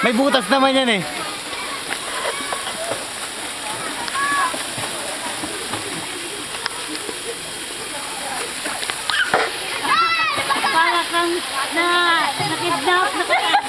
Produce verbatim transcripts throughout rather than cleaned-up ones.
May butas naman yan eh. Para kang na nakidnap, nakidnap.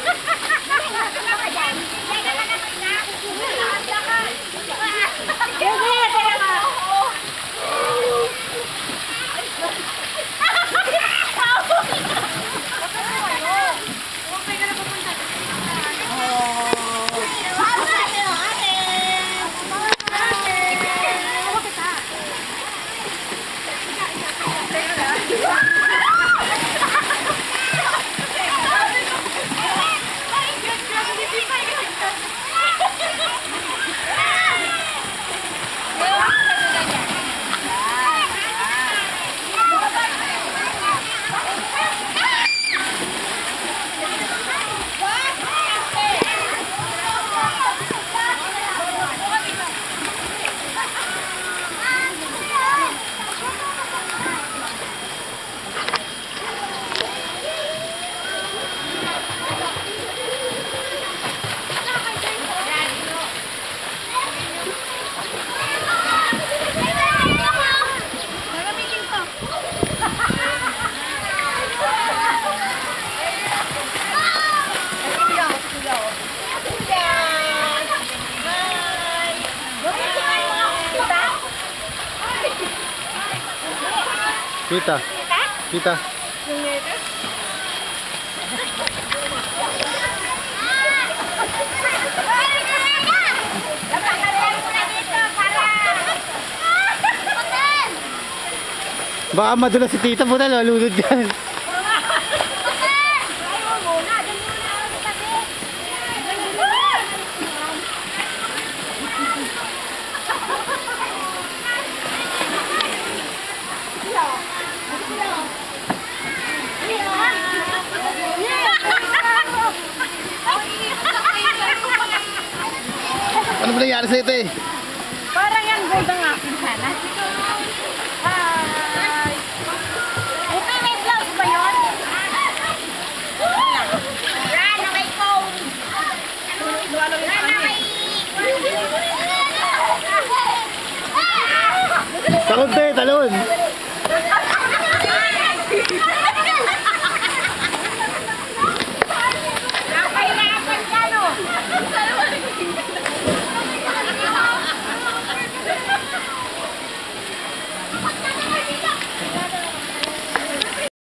Kita. Kita. Baka madulas si tita mo na lalunod dyan. Ano ba nangyari sa ito eh? Parang yung gold ang akin sana. Hi! Okay, may blouse ba yun? Yan, na may phone! Yan, na may... Talon tayo, talon!